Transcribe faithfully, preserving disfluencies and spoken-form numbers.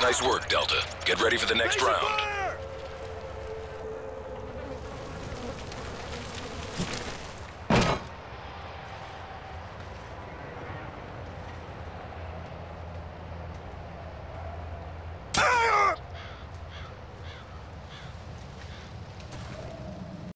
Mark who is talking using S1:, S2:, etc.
S1: Nice work, Delta. Get ready for the next round.
S2: Fire!